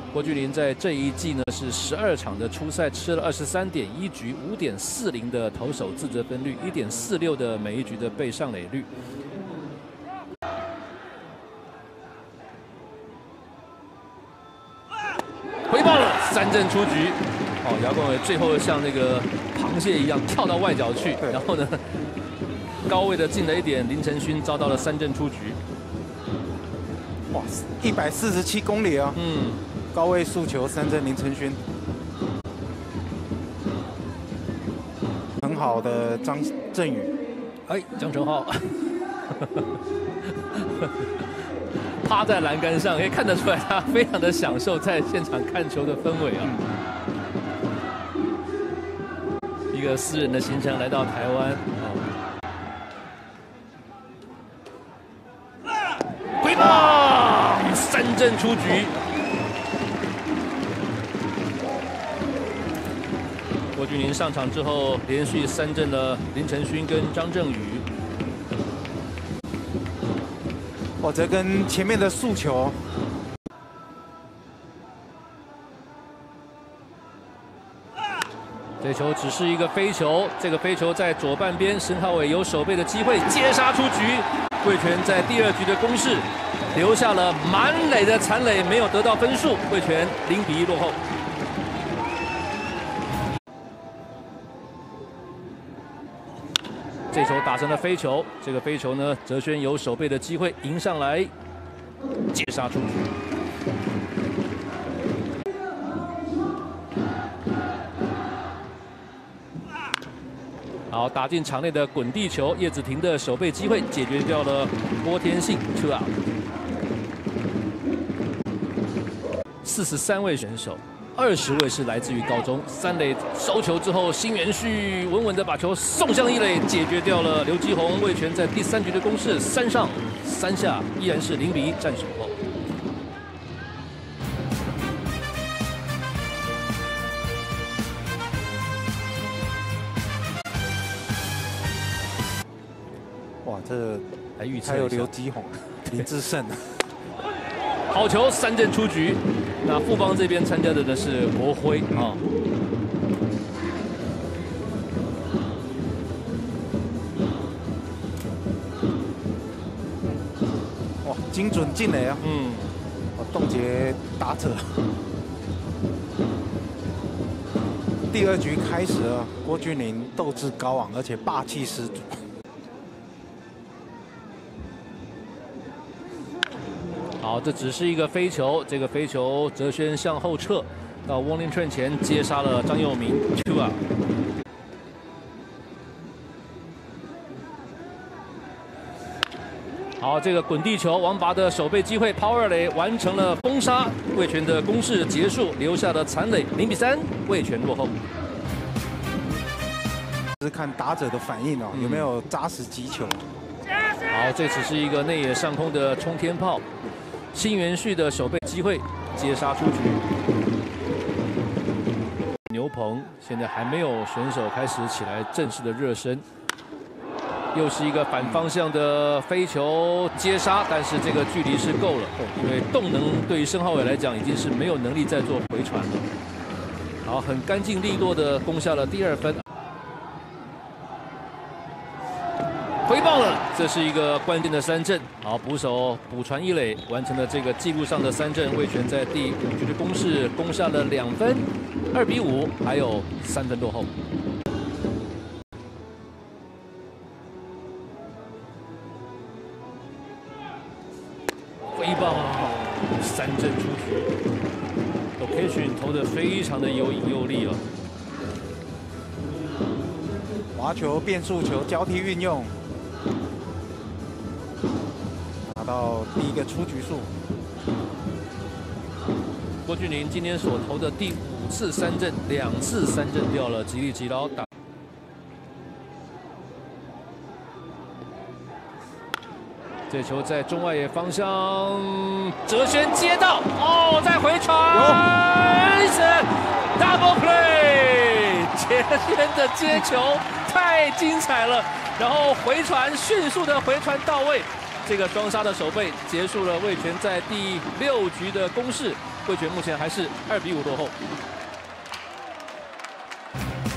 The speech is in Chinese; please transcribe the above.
郭俊麟在这一季呢是12场的出赛，吃了23.1局，5.40的投手自责分率，1.46的每一局的被上垒率。回报了，3振出局。哦，姚冠伟最后像那个螃蟹一样跳到外角去，然后呢，高位的进了一点，林承勋遭到了3振出局。 哇，147公里啊！高位速球3振林承勋，很好的张振宇， 哎，江承浩。趴在栏杆上，可以看得出来，他非常的享受在现场看球的氛围啊。一个私人的行程来到台湾，挥棒3振出局。郭俊麟上场之后，连续3振了林承勋跟张正宇。 哦，这跟前面的速球， 这球只是一个飞球，这个飞球在左半边，申浩伟有守备的机会，接杀出局。味全在第2局的攻势留下了满垒的残垒，没有得到分数，味全0-1落后。这球打成了飞球，这个飞球呢，哲轩有守备的机会迎上来，接杀出局。好，打进场内的滚地球，叶子庭的守备机会解决掉了郭天信 ，2 out。43位选手。20位是来自于高中，3垒收球之后，辛元旭稳稳的把球送向1垒，解决掉了刘基宏。味全在第3局的攻势3上3下，依然是0-1战守后。 哇，这还预测还有刘基宏、林志胜。 好球，3振出局。那富邦这边参加的呢是国辉啊。 哇，精准进垒啊！冻结打者。第2局开始了，郭俊麟斗志高昂，而且霸气十足。 好，这只是一个飞球，这个飞球哲轩向后撤到 warning train 前接杀了张佑铭 ，2 out。好，这个滚地球，王拔的守备机会，抛2垒完成了封杀，味全的攻势结束，留下了残垒，0-3，味全落后。 是看打者的反应哦，有没有扎实击球。 好，这只是一个内野上空的冲天炮。辛元旭的守备机会，接杀出局。牛棚现在还没有选手开始起来正式的热身，又是一个反方向的飞球接杀，但是这个距离是够了，因为动能对于申浩伟来讲已经是没有能力再做回传了。好，很干净利落的攻下了第2分。回棒了，这是一个关键的3振。好，捕手补传1垒，完成了这个记录上的3振。味全在第5局的攻势攻下了2分，2-5，还有3分落后。回棒，3振出局。Location 投得非常的有影有力哦。 滑球、变速球交替运用。拿到第1个出局数。 郭俊麟今天所投的第5次3振，2次3振掉了，吉利吉劳打。这球在中外野方向，哲轩接到，哦，再回传，是 double play， 哲轩的接球太精彩了，然后回传迅速的回传到位，这个双杀的守备结束了味全在第6局的攻势， 味全目前还是2比5落后。